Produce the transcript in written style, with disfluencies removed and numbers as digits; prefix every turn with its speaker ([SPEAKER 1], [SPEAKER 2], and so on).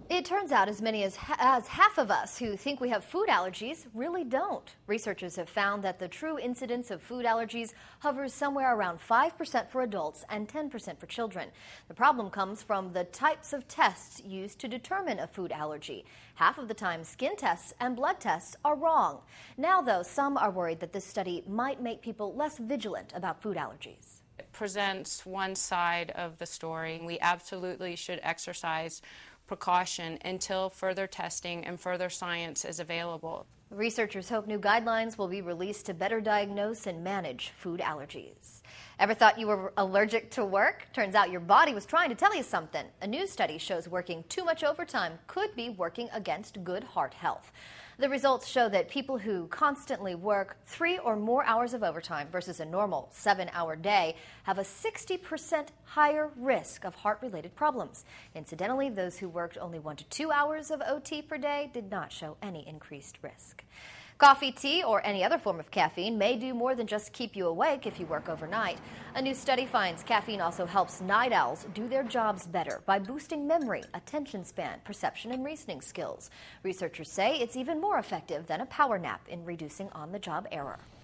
[SPEAKER 1] It turns out as many as half of us who think we have food allergies really don't. Researchers have found that the true incidence of food allergies hovers somewhere around 5% for adults and 10% for children. The problem comes from the types of tests used to determine a food allergy. Half of the time, skin tests and blood tests are wrong. Now, though, some are worried that this study might make people less vigilant about food allergies.
[SPEAKER 2] It presents one side of the story. We absolutely should exercise precaution until further testing and further science is available.
[SPEAKER 1] Researchers hope new guidelines will be released to better diagnose and manage food allergies. Ever thought you were allergic to work? Turns out your body was trying to tell you something. A new study shows working too much overtime could be working against good heart health. The results show that people who constantly work 3 or more hours of overtime versus a normal 7-hour day have a 60% higher risk of heart-related problems. Incidentally, those who worked only 1 to 2 hours of OT per day did not show any increased risk. Coffee, tea, or any other form of caffeine may do more than just keep you awake if you work overnight. A new study finds caffeine also helps night owls do their jobs better by boosting memory, attention span, perception, and reasoning skills. Researchers say it's even more effective than a power nap in reducing on-the-job error.